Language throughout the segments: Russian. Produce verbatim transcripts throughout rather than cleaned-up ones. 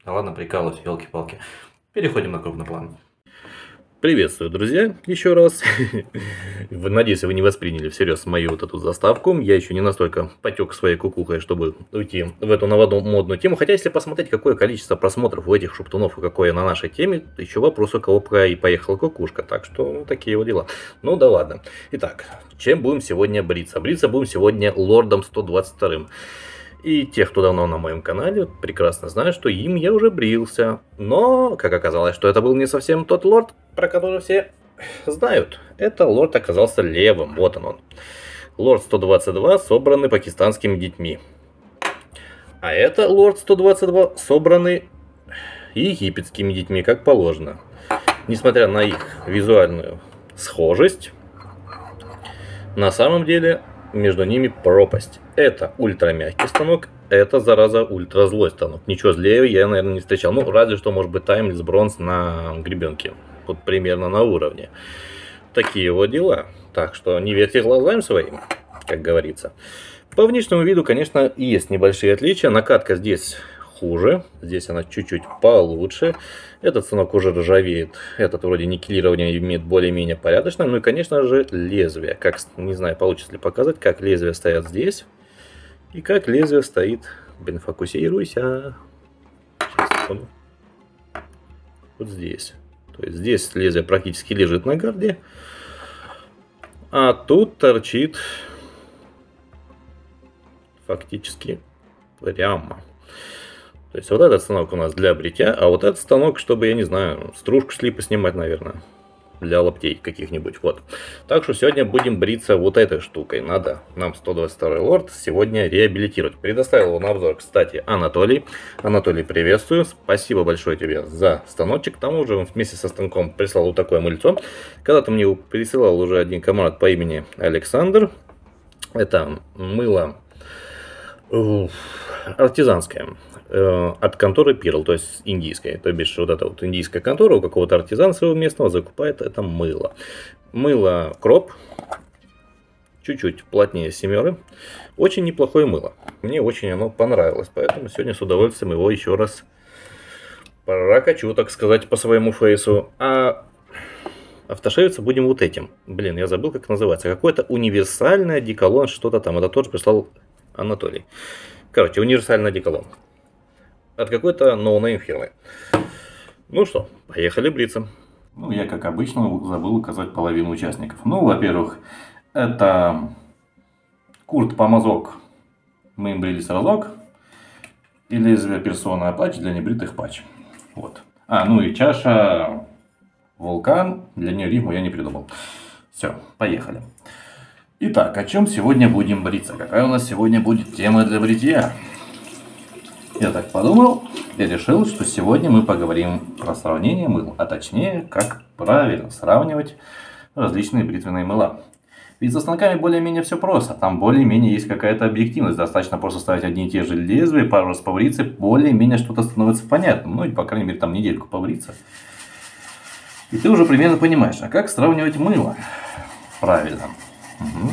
Да ладно, прикалываюсь, елки-палки. Переходим на крупный план. Приветствую, друзья, еще раз. Надеюсь, вы не восприняли всерьез мою вот эту заставку. Я еще не настолько потек своей кукухой, чтобы уйти в эту новодную модную тему. Хотя, если посмотреть, какое количество просмотров у этих шептунов и какое на нашей теме, еще вопрос, у кого и поехала кукушка. Так что, ну, такие вот дела. Ну да ладно. Итак, чем будем сегодня бриться? Бриться будем сегодня лордом сто двадцать вторым. И те, кто давно на моем канале, прекрасно знают, что им я уже брился. Но, как оказалось, что это был не совсем тот лорд, про который все знают. Это лорд оказался левым, вот он он. Лорд сто двадцать два, собранный пакистанскими детьми. А это лорд сто двадцать два, собранный египетскими детьми, как положено. Несмотря на их визуальную схожесть, на самом деле между ними пропасть. Это ультрамягкий станок, это, зараза, ультразлой станок. Ничего злее я, наверное, не встречал. Ну, разве что, может быть, таймлесс бронз на гребенке. Вот примерно на уровне. Такие вот дела. Так что не верьте глазам своим, как говорится. По внешнему виду, конечно, есть небольшие отличия. Накатка здесь хуже. Здесь она чуть-чуть получше. Этот станок уже ржавеет. Этот вроде никелирование имеет более-менее порядочное. Ну и, конечно же, лезвие. Как, не знаю, получится ли показать, как лезвия стоят здесь. И как лезвие стоит. Блин, фокусируйся. Сейчас, вот здесь. То есть здесь лезвие практически лежит на гарде. А тут торчит фактически прямо. То есть вот этот станок у нас для бритья, а вот этот станок, чтобы, я не знаю, стружку шли поснимать, наверное. Для лаптей каких-нибудь. Вот. Так что сегодня будем бриться вот этой штукой. Надо нам сто двадцать второй лорд сегодня реабилитировать. Предоставил его на обзор, кстати, Анатолий. Анатолий, приветствую. Спасибо большое тебе за станочек. К тому же он вместе со станком прислал вот такое мыльцо. Когда-то мне его присылал уже один комрад по имени Александр. Это мыло артизанское. От конторы Пирл, то есть индийская. То бишь вот эта вот индийская контора у какого-то артизана своего местного закупает это мыло. Мыло Кроп. Чуть-чуть плотнее семеры. Очень неплохое мыло. Мне очень оно понравилось. Поэтому сегодня с удовольствием его еще раз прокачу, так сказать, по своему фейсу. А автошевиться будем вот этим. Блин, я забыл, как называется. Какой-то универсальный одеколон, что-то там. Это тоже прислал Анатолий. Короче, универсальный одеколон. От какой-то ноунейм фирмы. Ну что, поехали бриться. Ну, я, как обычно, забыл указать половину участников. Ну, во-первых, это Курт Помазок. Мы им брились разок. И лезвие персона патч для небритых патч. Вот. А, ну и чаша Вулкан. Для нее рифму я не придумал. Все, поехали. Итак, о чем сегодня будем бриться? Какая у нас сегодня будет тема для бритья? Я так подумал и решил, что сегодня мы поговорим про сравнение мыл, а точнее, как правильно сравнивать различные бритвенные мыла. Ведь со станками более-менее все просто, там более-менее есть какая-то объективность, достаточно просто ставить одни и те же лезвия, пару раз побриться, более-менее что-то становится понятным, ну или по крайней мере там недельку побриться. И ты уже примерно понимаешь, а как сравнивать мыло правильно. Угу.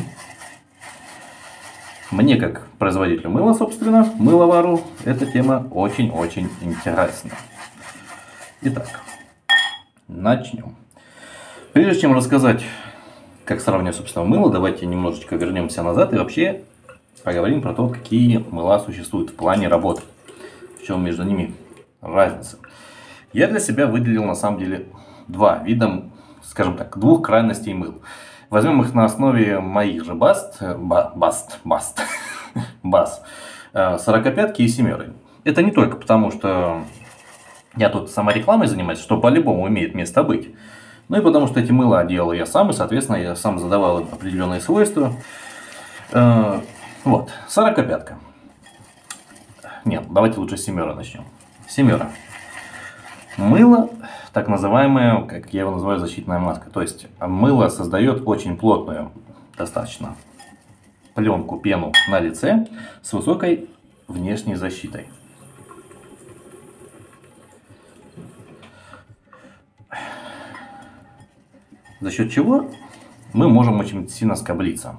Мне, как производителю мыла, собственно, мыловару, эта тема очень-очень интересна. Итак, начнем. Прежде чем рассказать, как сравнивать, собственно, мыло, давайте немножечко вернемся назад и вообще поговорим про то, какие мыла существуют в плане работы. В чем между ними разница. Я для себя выделил, на самом деле, два вида, скажем так, двух крайностей мыл. Возьмем их на основе моих же баст, ба, баст, баст, бас, сорокопятки и семеры. Это не только потому, что я тут саморекламой занимаюсь, что по-любому имеет место быть. Ну и потому, что эти мыла делал я сам, и, соответственно, я сам задавал им определенные свойства. Вот, сорокопятка. Нет, давайте лучше с семеры начнем. Семера. Мыло, так называемая, как я его называю, защитная маска. То есть мыло создает очень плотную, достаточно, пленку, пену на лице с высокой внешней защитой. За счет чего мы можем очень сильно скоблиться.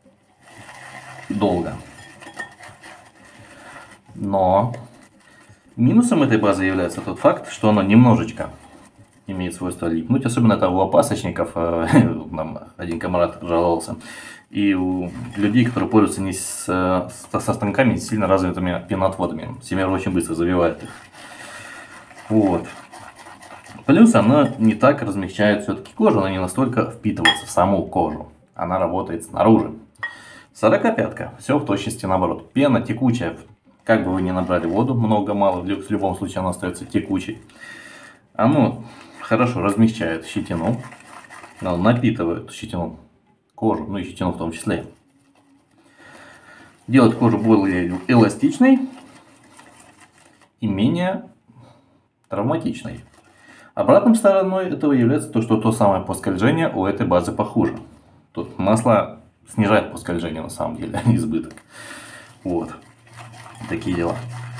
Долго. Но Минусом этой базы является тот факт, что она немножечко имеет свойство липнуть, особенно это у опасочников, нам один комрад жаловался, и у людей, которые пользуются не с, со станками с сильно развитыми пеноотводами. Семер очень быстро завивает их. Вот. Плюс она не так размягчает все-таки кожу, она не настолько впитывается в саму кожу. Она работает снаружи. сорокопятка. Все в точности наоборот. Пена текучая. Как бы вы ни набрали воду, много-мало, в любом случае она остается текучей. Оно хорошо размягчает щетину. Оно напитывает щетину, кожу, ну и щетину в том числе. Делает кожу более эластичной и менее травматичной. Обратной стороной этого является то, что то самое поскольжение у этой базы похуже. Тут масло снижает поскольжение на самом деле, а не избыток. Вот. Такие дела.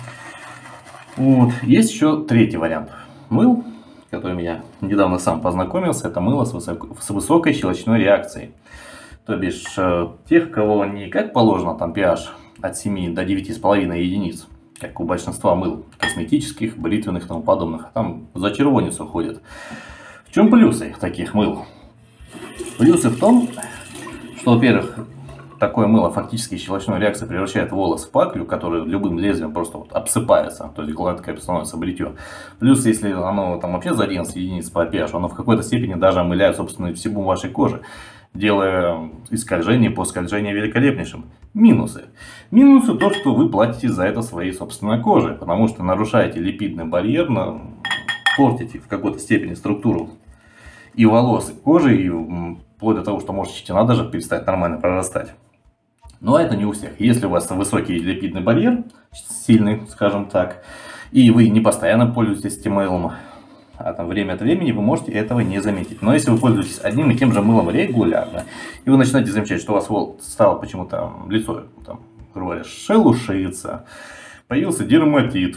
Вот. Есть еще третий вариант мыл, с которым я недавно сам познакомился. Это мыло с, высоко, с высокой щелочной реакцией. То бишь, э, тех, кого не как положено, там pH от семи до девяти с половиной единиц, как у большинства мыл косметических, бритвенных и тому подобных. Там за червонец уходит. В чем плюсы таких мыл? Плюсы в том, что, во-первых, такое мыло фактически щелочной реакцией превращает волос в паклю, который любым лезвием просто вот обсыпается, то есть гладкое становится бритье. Плюс, если оно там вообще за одиннадцать единиц по pH, оно в какой-то степени даже омыляет собственную всему вашей кожи, делая искольжение по скольжению великолепнейшим. Минусы. Минусы то, что вы платите за это своей собственной кожей, потому что нарушаете липидный барьер, портите в какой-то степени структуру и волос, и кожи, и вплоть до того, что может щетина даже перестать нормально прорастать. Но это не у всех. Если у вас высокий липидный барьер, сильный, скажем так, и вы не постоянно пользуетесь этим мылом, а там время от времени, вы можете этого не заметить. Но если вы пользуетесь одним и тем же мылом регулярно, и вы начинаете замечать, что у вас стало почему-то лицо, там, грубо говоря, шелушиться, появился дерматит,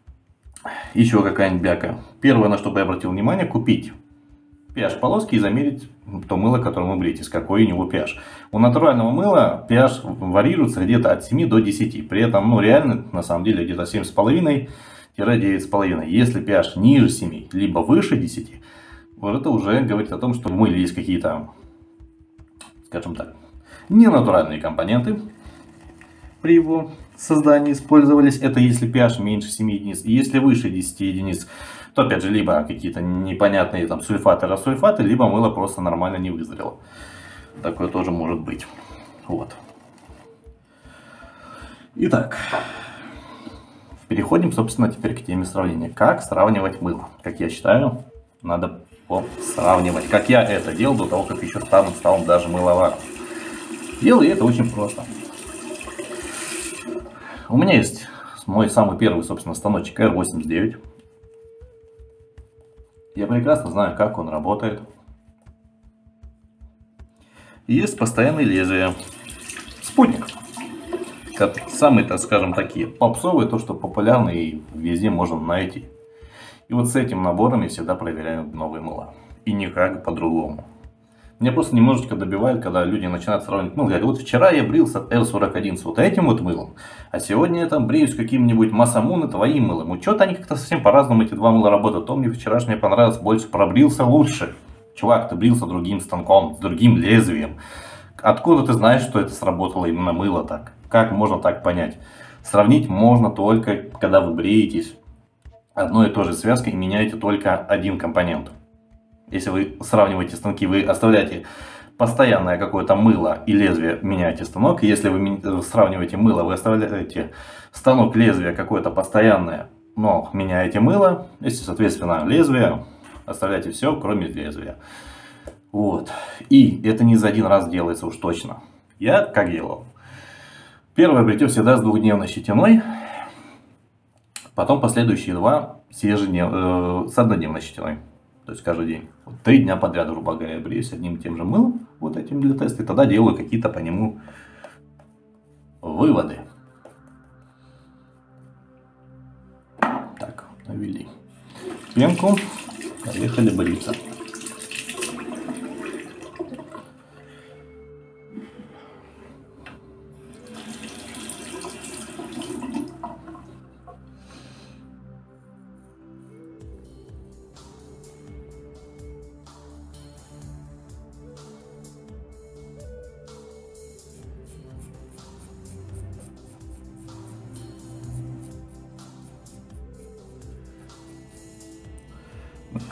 еще какая-нибудь бяка. Первое, на что бы я обратил внимание, купить pH полоски и замерить то мыло, которым вы бреете, с какой у него pH. У натурального мыла pH варьируется где-то от семи до десяти. При этом, ну, реально, на самом деле, где-то семь с половиной — девять с половиной. Если pH ниже семи, либо выше десяти, вот это уже говорит о том, что в мыле есть какие-то, скажем так, ненатуральные компоненты при его создании использовались. Это если pH меньше семи единиц. И если выше десяти единиц, то опять же либо какие-то непонятные там сульфаты, рассульфаты, либо мыло просто нормально не вызрело. Такое тоже может быть. Вот. Итак, переходим, собственно, теперь к теме сравнения. Как сравнивать мыло? Как я считаю, надо сравнивать. Как я это делал до того, как еще стал, стал даже мыловаром. Делаю это очень просто. У меня есть мой самый первый, собственно, станочек эр восемьдесят девять. Я прекрасно знаю, как он работает. Есть постоянные лезвия. Спутник. Самые, так скажем, такие попсовые, то, что популярно и везде можно найти. И вот с этим набором я всегда проверяю новые мыла. И никак по-другому. Меня просто немножечко добивает, когда люди начинают сравнивать. Ну, говорят, вот вчера я брился эр сорок один с вот этим вот мылом, а сегодня я там бреюсь каким-нибудь Масамун и твоим мылом. Ну, что-то они как-то совсем по-разному эти два мыла работают. То мне вчерашнее понравилось больше, пробрился лучше. Чувак, ты брился другим станком, с другим лезвием. Откуда ты знаешь, что это сработало именно мыло так? Как можно так понять? Сравнить можно только, когда вы бреетесь одной и той же связкой и меняете только один компонент. Если вы сравниваете станки, вы оставляете постоянное какое-то мыло и лезвие, меняете станок. Если вы сравниваете мыло, вы оставляете станок, лезвие какое-то постоянное, но меняете мыло. Если, соответственно, лезвие, оставляйте все, кроме лезвия. Вот. И это не за один раз делается уж точно. Я как делал? Первое бритье всегда с двухдневной щетиной. Потом последующие два с, ежеднев... э, с однодневной щетиной. То есть каждый день. Вот три дня подряд, грубо говоря, бреюсь одним и тем же мылом, вот этим для теста. И тогда делаю какие-то по нему выводы. Так, навели пенку. Поехали бриться.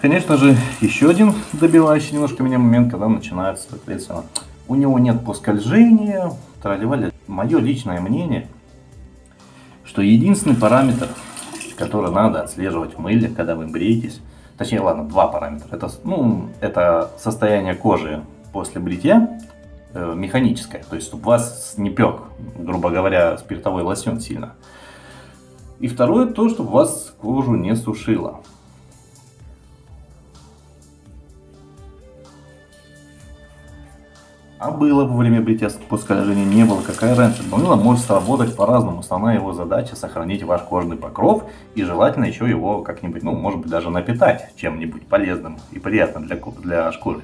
Конечно же, еще один добивающий немножко меня момент, когда начинается, соответственно, у него нет поскольжения, тролливали. Мое личное мнение, что единственный параметр, который надо отслеживать в мыле, когда вы бреетесь, точнее, ладно, два параметра, это, ну, это состояние кожи после бритья, э, механическое, то есть, чтобы вас не пек, грубо говоря, спиртовой лосьон сильно. И второе, то, чтобы вас кожу не сушило. А было во время бритья поскольжения, не было, какая разница. Мыло может сработать по-разному. Основная его задача сохранить ваш кожный покров и желательно еще его как-нибудь, ну, может быть, даже напитать чем-нибудь полезным и приятным для, для шкуры.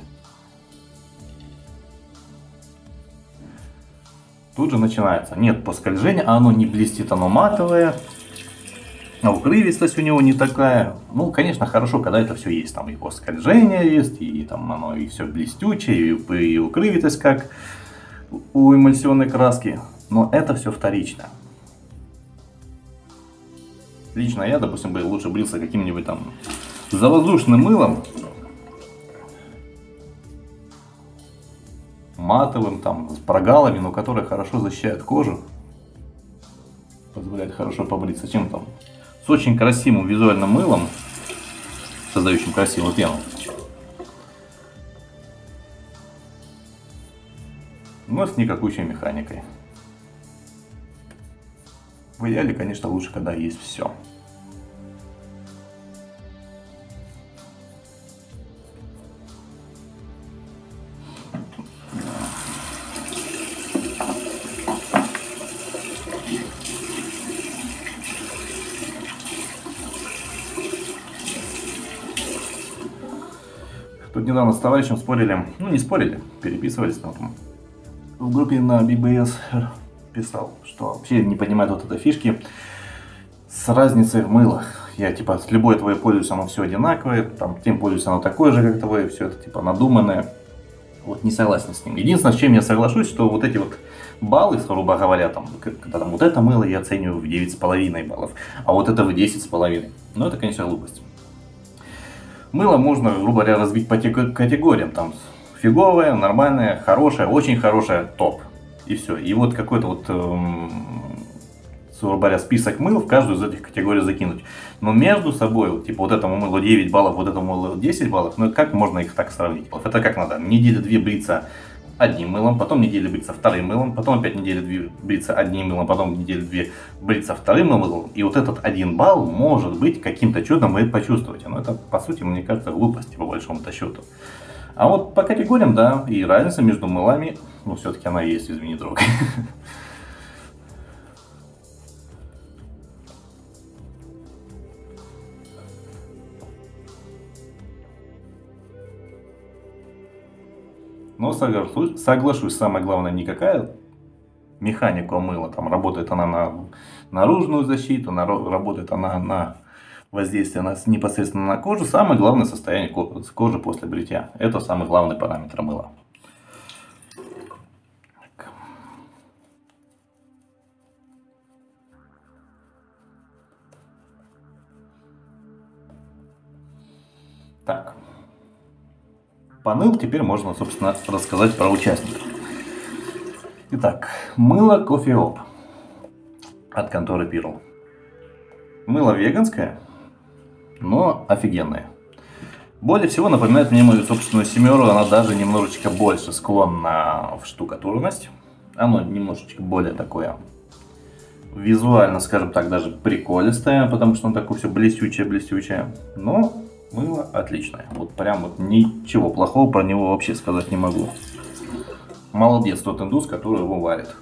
Тут же начинается. Нет поскольжения, а оно не блестит, оно матовое. А укрывистость у него не такая. Ну, конечно, хорошо, когда это все есть. Там и поскольжение есть, и там оно и все блестючее, и, и укрывистость, как у эмульсионной краски. Но это все вторично. Лично я, допустим, бы лучше брился каким-нибудь там завоздушным мылом. Матовым, там, с прогалами, но которые хорошо защищают кожу. Позволяет хорошо побриться. Чем там? С очень красивым визуальным мылом, создающим красивую пену. Но с никакущей механикой. В идеале, конечно, лучше, когда есть все. Тут недавно с товарищем спорили, ну не спорили, переписывались там. В группе на би би эс писал, что вообще не понимает вот этой фишки с разницей в мылах. Я типа с любой твоей пользуюсь, оно все одинаковое, там тем пользуюсь, оно такое же, как твое, все это типа надуманное. Вот не согласен с ним. Единственное, с чем я соглашусь, что вот эти вот баллы, грубо говоря, там, когда там вот это мыло я оцениваю в девять с половиной баллов, а вот это в десять с половиной. Ну это, конечно, глупость. Мыло можно, грубо говоря, разбить по категориям. Там фиговое, нормальное, хорошее, очень хорошее, топ. И все. И вот какой-то вот, эм, грубо говоря, список мыл в каждую из этих категорий закинуть. Но между собой, вот, типа вот этому мылу девять баллов, вот этому мылу десять баллов, ну как можно их так сравнить? Это как надо? Недели две бриться одним мылом, потом недели бриться вторым мылом, потом опять недели две бриться одним мылом, потом недели две бриться вторым мылом. И вот этот один балл может быть каким-то чудом вы почувствуете. Но это, по сути, мне кажется, глупость по большому-то счету. А вот по категориям, да, и разница между мылами, ну все-таки она есть, извини, друг. Но соглашусь, соглашусь, самое главное, никакая механика мыла, там работает она на наружную защиту, на, работает она на воздействие на, непосредственно на кожу. Самое главное состояние кожи после бритья. Это самый главный параметр мыла. Так. Поныл, теперь можно, собственно, рассказать про участников. Итак, мыло Coffee Op от конторы Pearl. Мыло веганское, но офигенное. Более всего напоминает мне мою собственную семеру, она даже немножечко больше склонна в штукатурность. Оно немножечко более такое визуально, скажем так, даже приколистое, потому что оно такое все блестючее-блестючее. Но мыло отличное. Вот прям вот ничего плохого про него вообще сказать не могу. Молодец тот индус, который его варит.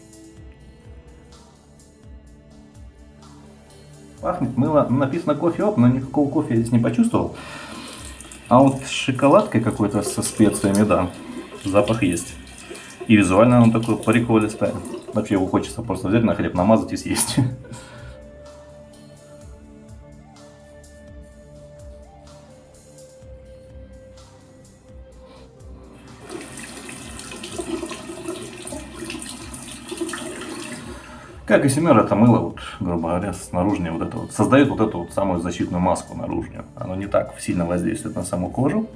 Пахнет мыло, написано Coffee Op, но никакого кофе я здесь не почувствовал. А вот с шоколадкой какой-то, со специями, да, запах есть. И визуально оно такое приколистое. Вообще его хочется просто взять, на хлеб намазать и съесть. Как и семера, это мыло вот грубо говоря, с наружной вот это вот, создает вот эту вот самую защитную маску наружную. Оно не так сильно воздействует на саму кожу.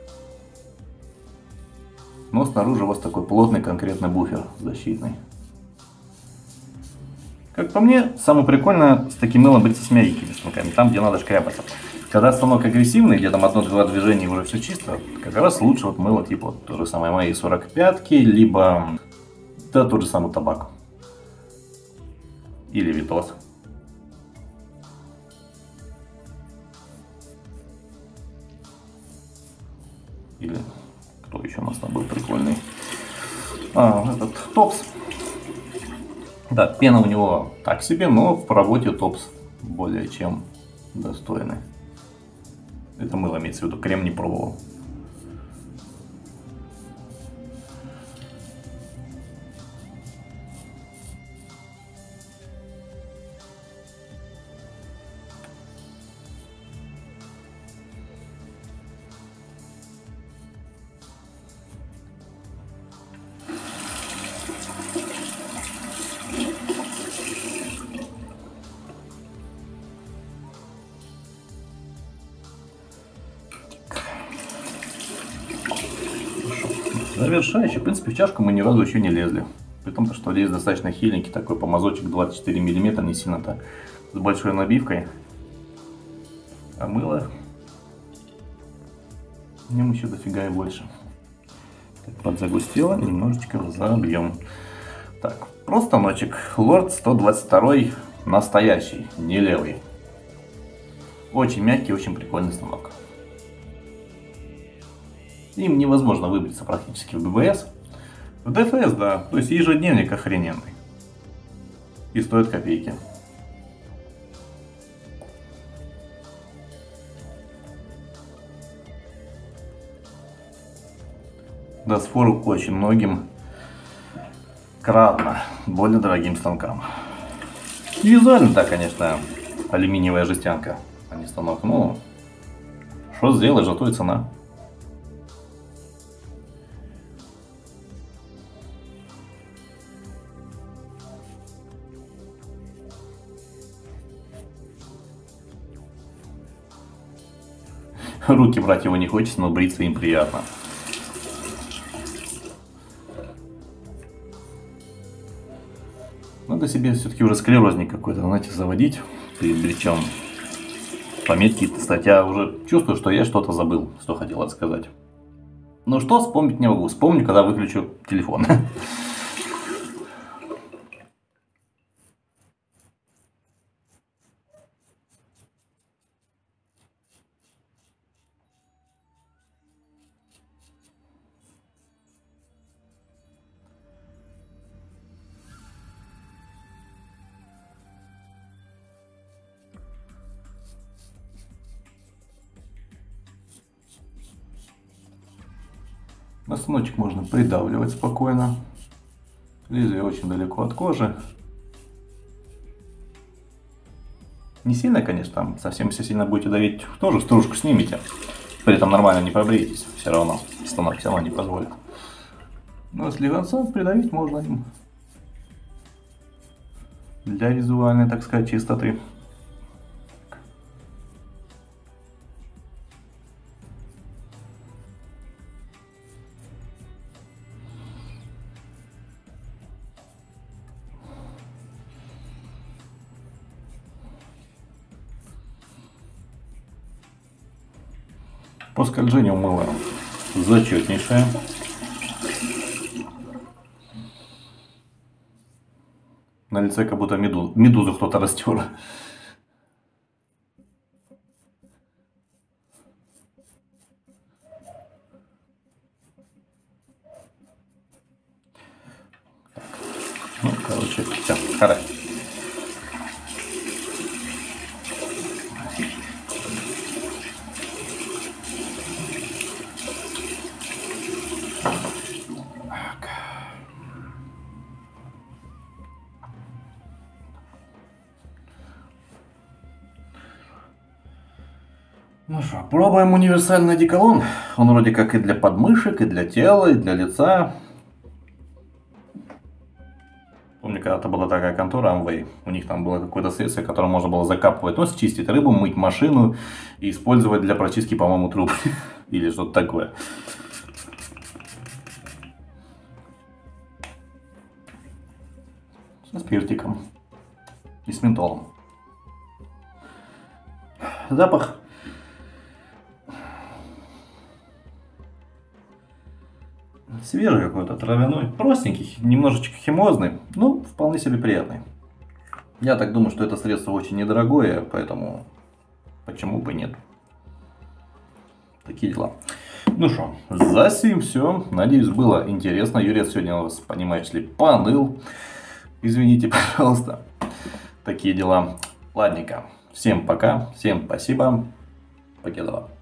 Но снаружи у вас такой плотный конкретный буфер защитный. Как по мне, самое прикольное с таким мылом бриться с мягкими станками, там где надо шкрябаться. Когда станок агрессивный, где там одно-два движения уже все чисто, как раз лучше вот мыло типа вот, то же самое мои сорок пятки, либо да, тот же самый табак. Или Витос. Или кто еще у нас там был прикольный? А, этот Топс. Да, пена у него так себе, но в работе Топс более чем достойный. Это мыло имеется в виду, крем не пробовал. Завершающий, в принципе, в чашку мы ни разу еще не лезли. При том, что здесь достаточно хиленький такой помазочек двадцать четыре миллиметра, не сильно так, с большой набивкой. А мыло в нем еще дофига и больше. Так, подзагустело, немножечко забьем. Так, просто станочек Лорд сто двадцать два настоящий, не левый. Очень мягкий, очень прикольный станок. Им невозможно выбриться практически в ББС. В ДФС, да, то есть ежедневник охрененный. И стоит копейки. Даст фору очень многим кратно более дорогим станкам. Визуально, да, конечно, алюминиевая жестянка, а не станок. Ну, что сделаешь, зато и цена. Руки брать его не хочется, но бриться им приятно. Надо себе все-таки уже склерозник какой-то, знаете, заводить перед бритьем. Пометки ставить. Я уже чувствую, что я что-то забыл, что хотел рассказать. Но что, вспомнить не могу. Вспомню, когда выключу телефон. На станочек можно придавливать спокойно. Лезвие очень далеко от кожи. Не сильно, конечно, там совсем все сильно будете давить, тоже стружку снимете. При этом нормально не побреетесь, все равно. Станок все равно не позволит. Но слегонца придавить можно им. Для визуальной, так сказать, чистоты. По скольжению мыла зачетнейшее. На лице как будто меду, медузу кто-то растер. Ну, короче, все, харе. Ну что, пробуем универсальный одеколон. Он вроде как и для подмышек, и для тела, и для лица. Помню, когда-то была такая контора Amway. У них там было какое-то средство, которым можно было закапывать нос, чистить рыбу, мыть машину и использовать для прочистки, по-моему, труб. Или что-то такое. Со спиртиком. И с ментолом. Запах свежий какой-то, травяной, простенький, немножечко химозный, ну, вполне себе приятный. Я так думаю, что это средство очень недорогое, поэтому почему бы нет. Такие дела. Ну что, за сим все. Надеюсь, было интересно. Юрец сегодня у вас, понимаешь ли, поныл. Извините, пожалуйста. Такие дела. Ладненько. Всем пока. Всем спасибо. Покедова.